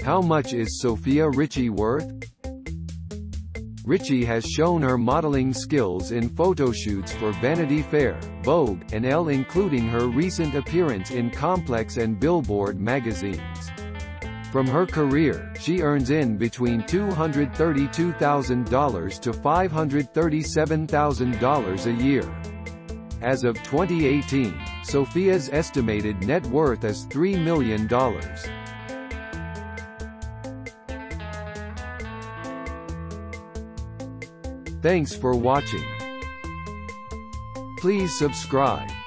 How much is Sofia Richie worth? Richie has shown her modeling skills in photoshoots for Vanity Fair, Vogue, and Elle, including her recent appearance in Complex and Billboard magazines. From her career, she earns in between $232,000 to $537,000 a year. As of 2018, Sofia's estimated net worth is $3 million. Thanks for watching. Please subscribe.